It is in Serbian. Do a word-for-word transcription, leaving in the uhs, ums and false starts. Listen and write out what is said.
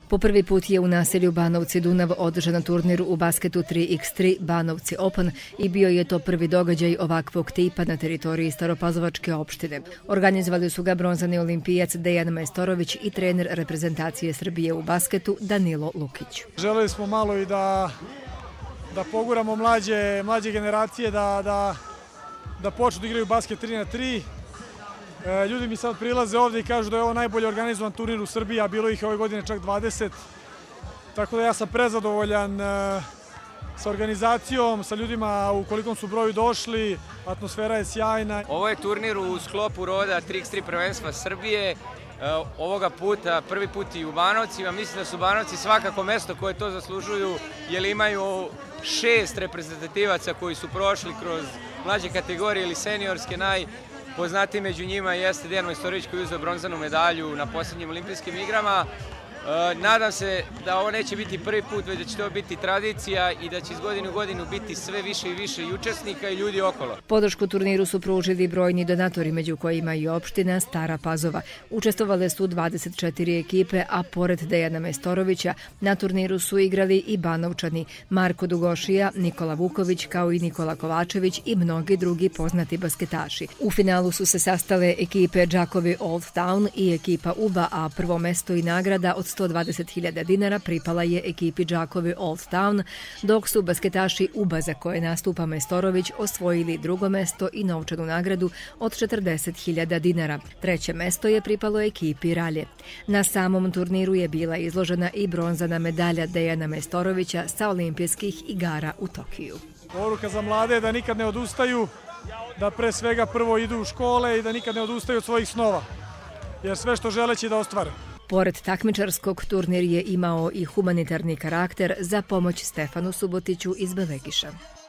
Po prvi put je u naselju Banovci Dunav održan turnir u basketu tri iks tri Banovci Open i bio je to prvi događaj ovakvog tipa na teritoriji Staropazovačke opštine. Organizovali su ga bronzani olimpijac Dejan Majstorović i trener reprezentacije Srbije u basketu Danilo Lukić. Želeli smo malo i da, da poguramo mlađe, mlađe generacije da, da, da počnu da igraju basket tri na tri. Ljudi mi sad prilaze ovdje i kažu da je ovo najbolje organizovan turnir u Srbiji, a bilo ih ove godine čak dvadeset. Tako da ja sam prezadovoljan sa organizacijom, sa ljudima u kolikom su broju došli, atmosfera je sjajna. Ovo je turnir u sklopu roda tri iks tri prvenstva Srbije. Ovoga puta, prvi put i u Banovcima. Mislim da su Banovci svakako mesto koje to zaslužuju, jer imaju šest reprezentativaca koji su prošli kroz mlađe kategorije ili seniorske. Najpoznatiji među njima jeste Dejan Majstorović koji je uzeo bronzanu medalju na posljednjim olimpijskim igrama. Nadam se da ovo neće biti prvi put, već da će to biti tradicija i da će iz godine u godinu biti sve više i više i učesnika i ljudi okolo. Podršku turniru su pružili brojni donatori, među kojima i opština Stara Pazova. Učestvovale su dvadeset četiri ekipe, a pored Dejana Majstorovića na turniru su igrali i Banovčani, Marko Dugošija, Nikola Vuković, kao i Nikola Kovačević i mnogi drugi poznati basketaši. U finalu su se sastale ekipe Đakovi Old Town i ekipa Uba, a prvo mesto i nagrada od sto dvadeset hiljada dinara pripala je ekipi Đakovi Old Town, dok su basketaši Uba, za koje nastupa Majstorović, osvojili drugo mesto i novčanu nagradu od četrdeset hiljada dinara. Treće mesto je pripalo ekipi Ralje. Na samom turniru je bila izložena i bronzana medalja Dejana Majstorovića sa olimpijskih igara u Tokiju. Poruka za mlade je da nikad ne odustaju, da pre svega prvo idu u škole i da nikad ne odustaju od svojih snova, jer sve što žele će da ostvare. Pored takmičarskog, turnir je imao i humanitarni karakter za pomoć Stefanu Subotiću iz Belegiša.